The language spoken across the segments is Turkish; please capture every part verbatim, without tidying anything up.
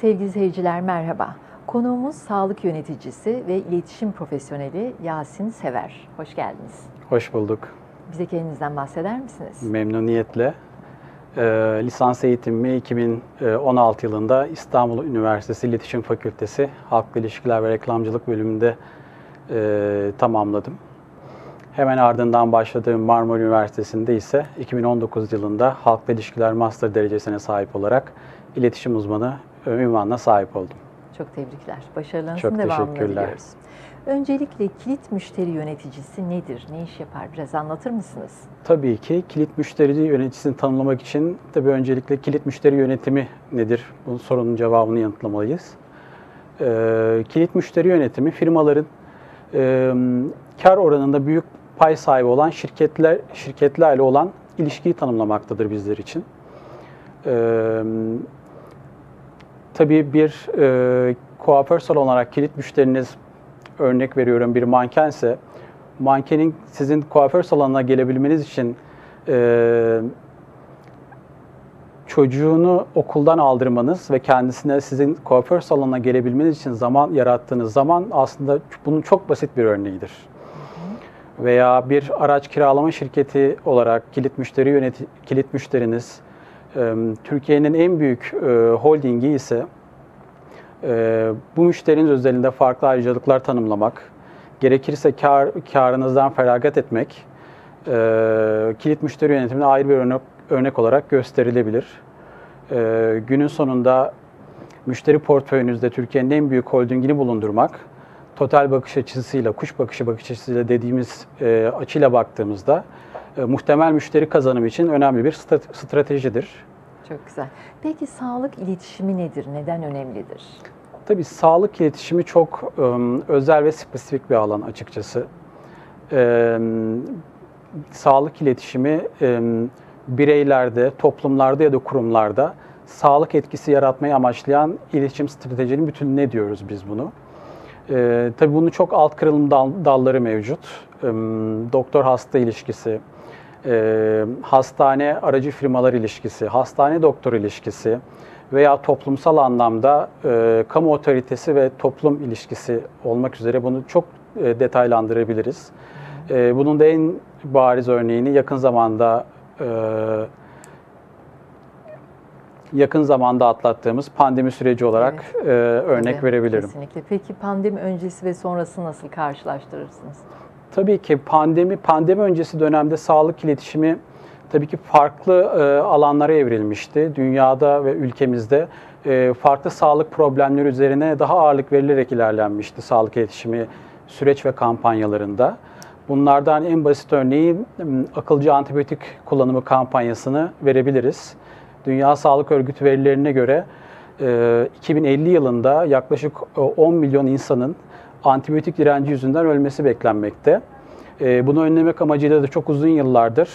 Sevgili seyirciler merhaba. Konuğumuz sağlık yöneticisi ve iletişim profesyoneli Yasin Sever. Hoş geldiniz. Hoş bulduk. Bize kendinizden bahseder misiniz? Memnuniyetle. E, lisans eğitimimi iki bin on altı yılında İstanbul Üniversitesi İletişim Fakültesi Halkla İlişkiler ve Reklamcılık bölümünde e, tamamladım. Hemen ardından başladığım Marmara Üniversitesi'nde ise iki bin on dokuz yılında Halkla İlişkiler Master derecesine sahip olarak iletişim uzmanı ünvanına sahip oldum. Çok tebrikler. Başarılarınızın Çok devamını teşekkürler. diliyoruz. Öncelikle kilit müşteri yöneticisi nedir? Ne iş yapar? Biraz anlatır mısınız? Tabii ki kilit müşteri yöneticisini tanımlamak için tabii öncelikle kilit müşteri yönetimi nedir? Bu sorunun cevabını yanıtlamalıyız. Ee, kilit müşteri yönetimi firmaların e, kar oranında büyük pay sahibi olan şirketler şirketlerle olan ilişkiyi tanımlamaktadır bizler için. Ee, tabii bir e, kuaför salonu olarak kilit müşteriniz, örnek veriyorum, bir mankense, mankenin sizin kuaför salonuna gelebilmeniz için e, çocuğunu okuldan aldırmanız ve kendisine sizin kuaför salonuna gelebilmeniz için zaman yarattığınız zaman aslında bunun çok basit bir örneğidir. Veya bir araç kiralama şirketi olarak kilit müşteri yöneti, kilit müşteriniz e, Türkiye'nin en büyük e, holdingi ise e, bu müşteriniz özelinde farklı ayrıcalıklar tanımlamak, gerekirse kar, karınızdan feragat etmek e, kilit müşteri yönetimine ayrı bir örnek, örnek olarak gösterilebilir. E, günün sonunda müşteri portföyünüzde Türkiye'nin en büyük holdingini bulundurmak, total bakış açısıyla, kuş bakışı bakış açısıyla dediğimiz e, açıyla baktığımızda e, muhtemel müşteri kazanımı için önemli bir stratejidir. Çok güzel. Peki sağlık iletişimi nedir? Neden önemlidir? Tabii sağlık iletişimi çok e, özel ve spesifik bir alan açıkçası. E, sağlık iletişimi e, bireylerde, toplumlarda ya da kurumlarda sağlık etkisi yaratmayı amaçlayan iletişim stratejinin bütününe diyoruz biz bunu. Ee, tabii bunun çok alt kırılım dal, dalları mevcut. Ee, Doktor-hasta ilişkisi, e, hastane aracı firmalar ilişkisi, hastane-doktor ilişkisi veya toplumsal anlamda e, kamu otoritesi ve toplum ilişkisi olmak üzere bunu çok e, detaylandırabiliriz. E, bunun da en bariz örneğini yakın zamanda e, yakın zamanda atlattığımız pandemi süreci olarak evet. e, örnek Tabii, verebilirim. Kesinlikle. Peki pandemi öncesi ve sonrası nasıl karşılaştırırsınız? Tabii ki pandemi pandemi öncesi dönemde sağlık iletişimi tabii ki farklı e, alanlara evrilmişti. Dünyada ve ülkemizde e, farklı sağlık problemleri üzerine daha ağırlık verilerek ilerlenmişti sağlık iletişimi süreç ve kampanyalarında. Bunlardan en basit örneği akılcı antibiyotik kullanımı kampanyasını verebiliriz. Dünya Sağlık Örgütü verilerine göre iki bin elli yılında yaklaşık on milyon insanın antibiyotik direnci yüzünden ölmesi beklenmekte. Bunu önlemek amacıyla da çok uzun yıllardır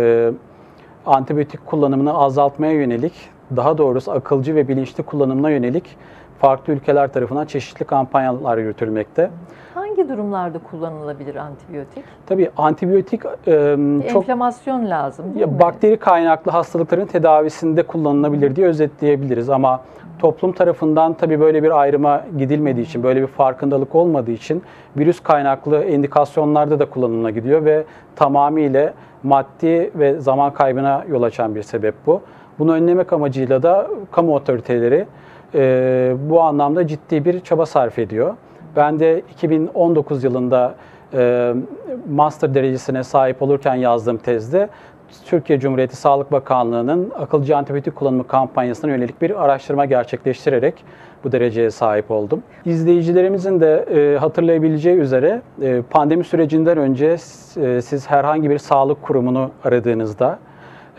antibiyotik kullanımını azaltmaya yönelik, daha doğrusu akılcı ve bilinçli kullanımına yönelik farklı ülkeler tarafından çeşitli kampanyalar yürütülmekte. Hangi durumlarda kullanılabilir antibiyotik? Tabii antibiyotik e, çok... Enflamasyon lazım değil ya, mi? Bakteri kaynaklı hastalıkların tedavisinde kullanılabilir diye özetleyebiliriz ama toplum tarafından tabii böyle bir ayrıma gidilmediği için, böyle bir farkındalık olmadığı için virüs kaynaklı indikasyonlarda da kullanımına gidiyor ve tamamıyla maddi ve zaman kaybına yol açan bir sebep bu. Bunu önlemek amacıyla da kamu otoriteleri e, bu anlamda ciddi bir çaba sarf ediyor. Ben de iki bin on dokuz yılında e, master derecesine sahip olurken yazdığım tezde Türkiye Cumhuriyeti Sağlık Bakanlığı'nın akılcı antibiyotik kullanımı kampanyasına yönelik bir araştırma gerçekleştirerek bu dereceye sahip oldum. İzleyicilerimizin de e, hatırlayabileceği üzere e, pandemi sürecinden önce e, siz herhangi bir sağlık kurumunu aradığınızda e,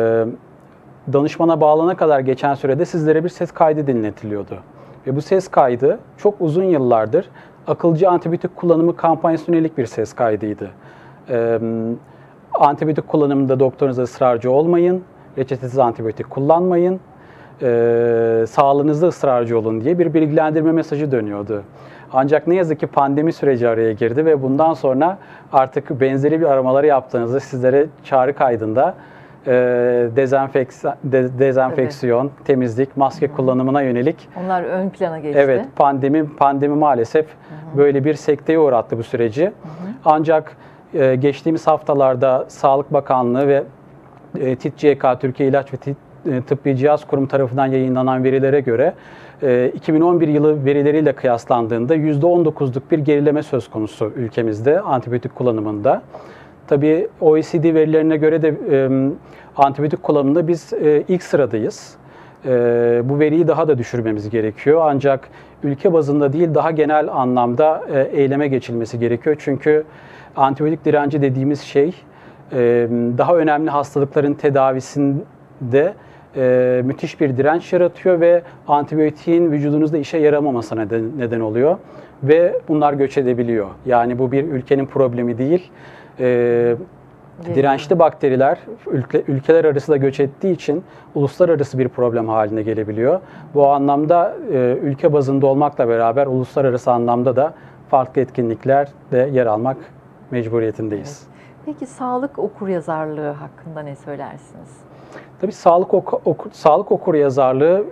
danışmana bağlanana kadar geçen sürede sizlere bir ses kaydı dinletiliyordu. Ve bu ses kaydı çok uzun yıllardır akılcı antibiyotik kullanımı kampanyasına yönelik bir ses kaydıydı. Ee, antibiyotik kullanımında doktorunuza ısrarcı olmayın, reçetesiz antibiyotik kullanmayın, e, sağlığınızda ısrarcı olun diye bir bilgilendirme mesajı dönüyordu. Ancak ne yazık ki pandemi süreci araya girdi ve bundan sonra artık benzeri bir aramaları yaptığınızda sizlere çağrı kaydında e, dezenfeks- de- dezenfeksiyon, Tabii. temizlik, maske Hı-hı. kullanımına yönelik. Onlar ön plana geçti. Evet, pandemi pandemi maalesef Hı-hı. böyle bir sekteye uğrattı bu süreci. Hı-hı. Ancak e, geçtiğimiz haftalarda Sağlık Bakanlığı ve e, T İ T C K, Türkiye İlaç ve Tıbbi Cihaz Kurumu tarafından yayınlanan verilere göre e, iki bin on bir yılı verileriyle kıyaslandığında yüzde on dokuzluk bir gerileme söz konusu ülkemizde antibiyotik kullanımında. Tabii O E C D verilerine göre de e, antibiyotik kullanımında biz e, ilk sıradayız. E, bu veriyi daha da düşürmemiz gerekiyor. Ancak ülke bazında değil, daha genel anlamda e, eyleme geçilmesi gerekiyor. Çünkü antibiyotik direnci dediğimiz şey e, daha önemli hastalıkların tedavisinde e, müthiş bir direnç yaratıyor ve antibiyotiğin vücudunuzda işe yaramamasına neden, neden oluyor. Ve bunlar göç edebiliyor. Yani bu bir ülkenin problemi değil. E, Dirençli bakteriler ülke, ülkeler arası da göç ettiği için uluslararası bir problem haline gelebiliyor. Bu anlamda e, ülke bazında olmakla beraber uluslararası anlamda da farklı etkinliklerde yer almak mecburiyetindeyiz. Evet. Peki sağlık okuryazarlığı hakkında ne söylersiniz? Tabii sağlık oku, oku, sağlık okuryazarlığı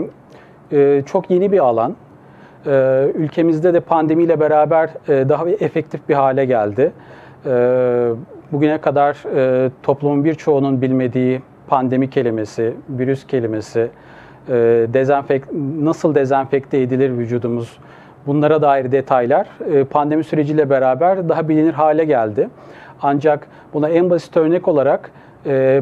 e, çok yeni bir alan. E, ülkemizde de pandemiyle beraber e, daha bir efektif bir hale geldi. E, Bugüne kadar e, toplumun birçoğunun bilmediği pandemi kelimesi, virüs kelimesi, e, dezenfek nasıl dezenfekte edilir vücudumuz, bunlara dair detaylar e, pandemi süreciyle beraber daha bilinir hale geldi. Ancak buna en basit örnek olarak e,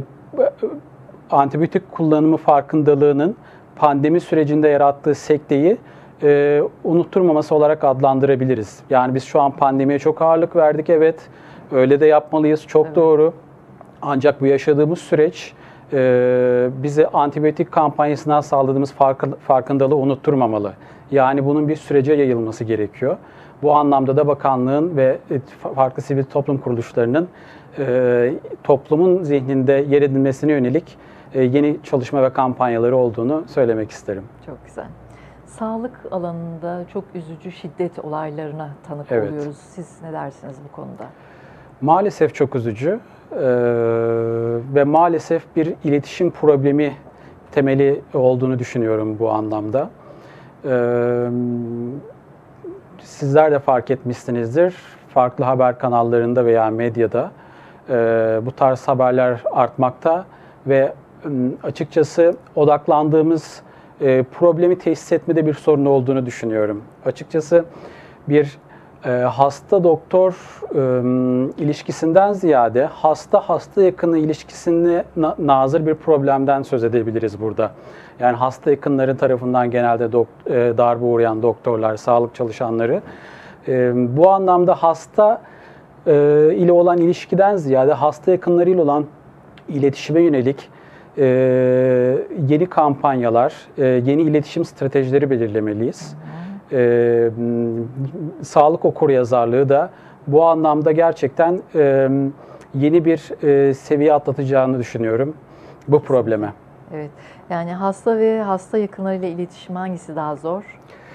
antibiyotik kullanımı farkındalığının pandemi sürecinde yarattığı sekteyi e, unutturmaması olarak adlandırabiliriz. Yani biz şu an pandemiye çok ağırlık verdik, evet. Öyle de yapmalıyız, çok evet. Doğru. Ancak bu yaşadığımız süreç e, bize antibiyotik kampanyasından sağladığımız farkındalığı unutturmamalı. Yani bunun bir sürece yayılması gerekiyor. Bu anlamda da bakanlığın ve farklı sivil toplum kuruluşlarının e, toplumun zihninde yer edilmesine yönelik e, yeni çalışma ve kampanyaları olduğunu söylemek isterim. Çok güzel. Sağlık alanında çok üzücü şiddet olaylarına tanık evet. oluyoruz. Siz ne dersiniz bu konuda? Maalesef çok üzücü ee, ve maalesef bir iletişim problemi temeli olduğunu düşünüyorum bu anlamda. Ee, sizler de fark etmişsinizdir. Farklı haber kanallarında veya medyada e, bu tarz haberler artmakta ve açıkçası odaklandığımız e, problemi teşhis etmede bir sorun olduğunu düşünüyorum. Açıkçası bir e, hasta-doktor e, ilişkisinden ziyade hasta-hasta yakını ilişkisine na nazır bir problemden söz edebiliriz burada. Yani hasta yakınları tarafından genelde e, darbe uğrayan doktorlar, sağlık çalışanları e, bu anlamda hasta e, ile olan ilişkiden ziyade hasta yakınlarıyla olan iletişime yönelik e, yeni kampanyalar, e, yeni iletişim stratejileri belirlemeliyiz. E, sağlık okuryazarlığı da bu anlamda gerçekten e, yeni bir e, seviye atlatacağını düşünüyorum bu probleme. Evet. Yani hasta ve hasta yakınlarıyla iletişim hangisi daha zor?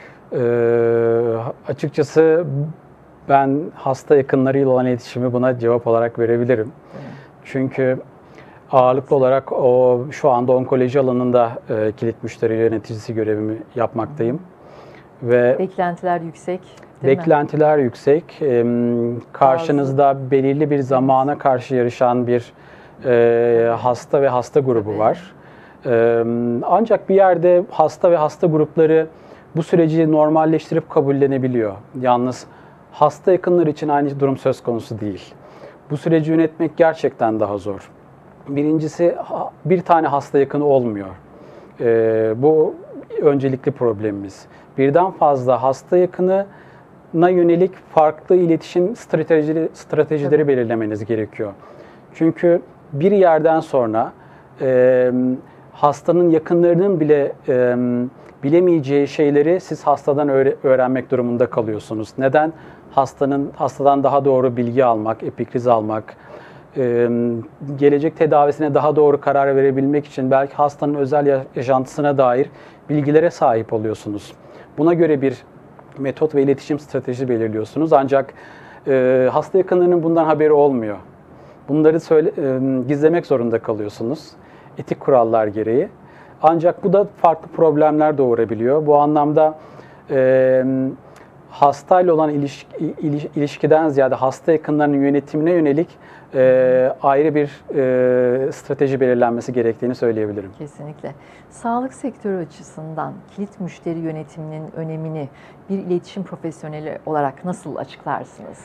E, açıkçası ben hasta yakınlarıyla olan iletişimi buna cevap olarak verebilirim. Evet. Çünkü ağırlıklı olarak o şu anda onkoloji alanında e, kilit müşteri yöneticisi görevimi yapmaktayım. Ve beklentiler yüksek, değil beklentiler mi? yüksek. E, karşınızda Bazı... belirli bir zamana karşı yarışan bir e, hasta ve hasta grubu evet. var. E, ancak bir yerde hasta ve hasta grupları bu süreci normalleştirip kabullenebiliyor. Yalnız hasta yakınları için aynı durum söz konusu değil. Bu süreci yönetmek gerçekten daha zor. Birincisi, bir tane hasta yakını olmuyor. Ee, bu öncelikli problemimiz. Birden fazla hasta yakınına yönelik farklı iletişim stratejileri, stratejileri Tabii. belirlemeniz gerekiyor. Çünkü bir yerden sonra e, hastanın yakınlarının bile e, bilemeyeceği şeyleri siz hastadan öğrenmek durumunda kalıyorsunuz. Neden? Hastanın hastadan daha doğru bilgi almak, epikriz almak, Ee, gelecek tedavisine daha doğru karar verebilmek için belki hastanın özel yaşantısına dair bilgilere sahip oluyorsunuz. Buna göre bir metot ve iletişim stratejisi belirliyorsunuz. Ancak e, hasta yakınlarının bundan haberi olmuyor. Bunları söyle, e, gizlemek zorunda kalıyorsunuz etik kurallar gereği. Ancak bu da farklı problemler doğurabiliyor. Bu anlamda e, hastayla olan ilişki, ilişkiden ziyade hasta yakınlarının yönetimine yönelik e, ayrı bir e, strateji belirlenmesi gerektiğini söyleyebilirim. Kesinlikle. Sağlık sektörü açısından kilit müşteri yönetiminin önemini bir iletişim profesyoneli olarak nasıl açıklarsınız?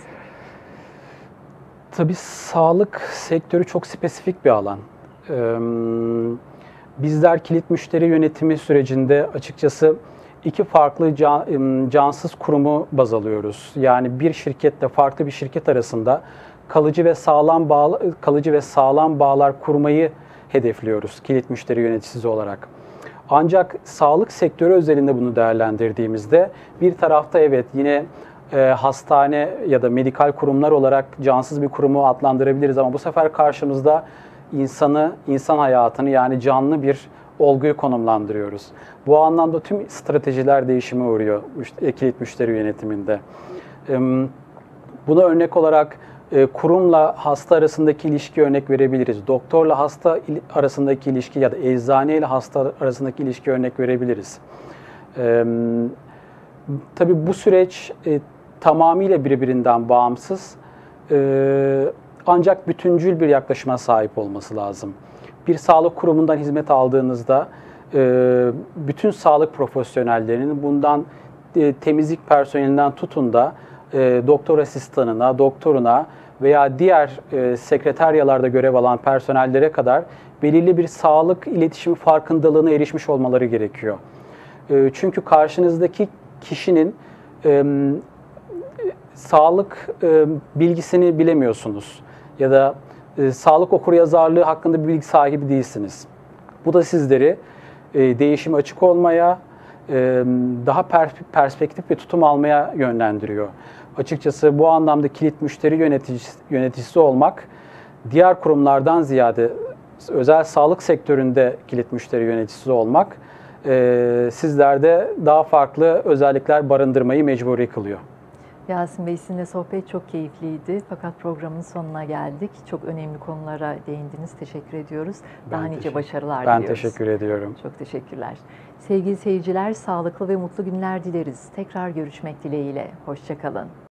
Tabii sağlık sektörü çok spesifik bir alan. Ee, bizler kilit müşteri yönetimi sürecinde açıkçası iki farklı can, cansız kurumu baz alıyoruz. Yani bir şirketle farklı bir şirket arasında kalıcı ve sağlam bağ, kalıcı ve sağlam bağlar kurmayı hedefliyoruz kilit müşteri yöneticisi olarak. Ancak sağlık sektörü özelinde bunu değerlendirdiğimizde bir tarafta evet yine e, hastane ya da medikal kurumlar olarak cansız bir kurumu adlandırabiliriz ama bu sefer karşımızda insanı, insan hayatını yani canlı bir olguyu konumlandırıyoruz. Bu anlamda tüm stratejiler değişime uğruyor kilit müşteri yönetiminde. Buna örnek olarak kurumla hasta arasındaki ilişki örnek verebiliriz. Doktorla hasta arasındaki ilişki ya da eczane ile hasta arasındaki ilişki örnek verebiliriz. Tabii bu süreç tamamıyla birbirinden bağımsız ancak bütüncül bir yaklaşıma sahip olması lazım. Bir sağlık kurumundan hizmet aldığınızda bütün sağlık profesyonellerinin bundan temizlik personelinden tutun da doktor asistanına, doktoruna veya diğer sekreteryalarda görev alan personellere kadar belirli bir sağlık iletişim farkındalığına erişmiş olmaları gerekiyor. Çünkü karşınızdaki kişinin sağlık bilgisini bilemiyorsunuz ya da e, sağlık okuryazarlığı hakkında bir bilgi sahibi değilsiniz. Bu da sizleri e, değişime açık olmaya, e, daha per perspektif ve tutum almaya yönlendiriyor. Açıkçası bu anlamda kilit müşteri yöneticisi, yöneticisi olmak, diğer kurumlardan ziyade özel sağlık sektöründe kilit müşteri yöneticisi olmak, e, sizlerde daha farklı özellikler barındırmayı mecburi kılıyor. Yasin Bey, sizinle sohbet çok keyifliydi. Fakat programın sonuna geldik. Çok önemli konulara değindiniz. Teşekkür ediyoruz. Daha nice başarılar ben diliyoruz. Ben teşekkür ediyorum. Çok teşekkürler. Sevgili seyirciler, sağlıklı ve mutlu günler dileriz. Tekrar görüşmek dileğiyle. Hoşça kalın.